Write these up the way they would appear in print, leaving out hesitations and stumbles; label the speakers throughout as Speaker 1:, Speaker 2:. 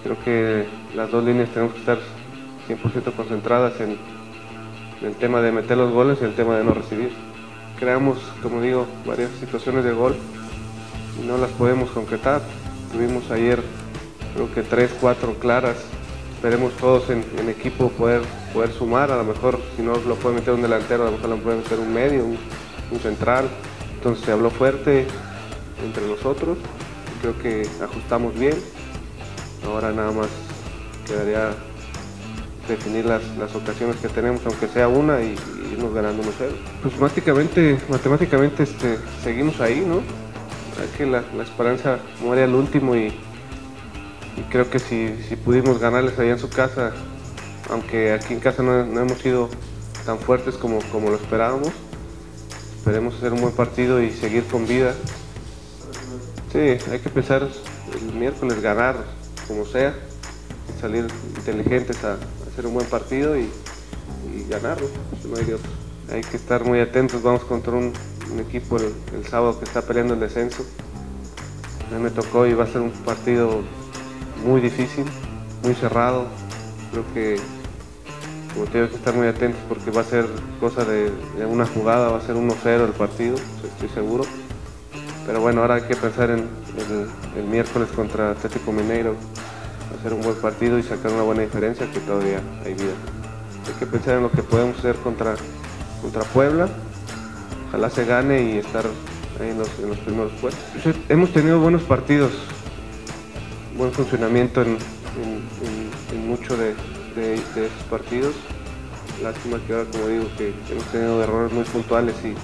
Speaker 1: Creo que las dos líneas tenemos que estar 100% concentradas en el tema de meter los goles y el tema de no recibir. Creamos, como digo, varias situaciones de gol y no las podemos concretar. Tuvimos ayer creo que 3, 4 claras. Esperemos todos en equipo poder sumar. A lo mejor si no lo puede meter un delantero, a lo mejor lo puede meter un medio, un central. Entonces se habló fuerte entre nosotros y creo que ajustamos bien. Ahora nada más quedaría definir las ocasiones que tenemos, aunque sea una, y irnos ganando 1-0. Pues matemáticamente seguimos ahí, ¿no? Hay que la esperanza muere al último y creo que si pudimos ganarles allá en su casa, aunque aquí en casa no hemos sido tan fuertes como lo esperábamos, esperemos hacer un buen partido y seguir con vida. Sí, hay que pensar el miércoles ganar como sea, salir inteligentes a hacer un buen partido y ganarlo, no hay de otro. Hay que estar muy atentos, vamos contra un equipo el sábado que está peleando el descenso. A mí me tocó y va a ser un partido muy difícil, muy cerrado. Creo que, como te digo, hay que estar muy atentos porque va a ser cosa de una jugada, va a ser 1-0 el partido, estoy seguro. Pero bueno, ahora hay que pensar en el miércoles contra Atlético Mineiro, hacer un buen partido y sacar una buena diferencia, que todavía hay vida. Hay que pensar en lo que podemos hacer contra Puebla, ojalá se gane y estar ahí en los primeros puestos. Hemos tenido buenos partidos, buen funcionamiento en muchos de esos partidos. Lástima que ahora, como digo, que hemos tenido errores muy puntuales y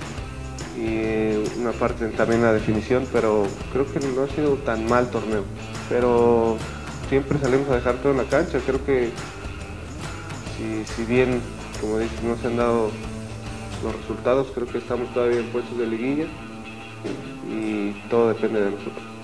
Speaker 1: una parte también la definición, pero creo que no ha sido tan mal torneo. Pero siempre salimos a dejar todo en la cancha. Creo que si bien, como dices, no se han dado los resultados, creo que estamos todavía en puestos de liguilla y todo depende de nosotros.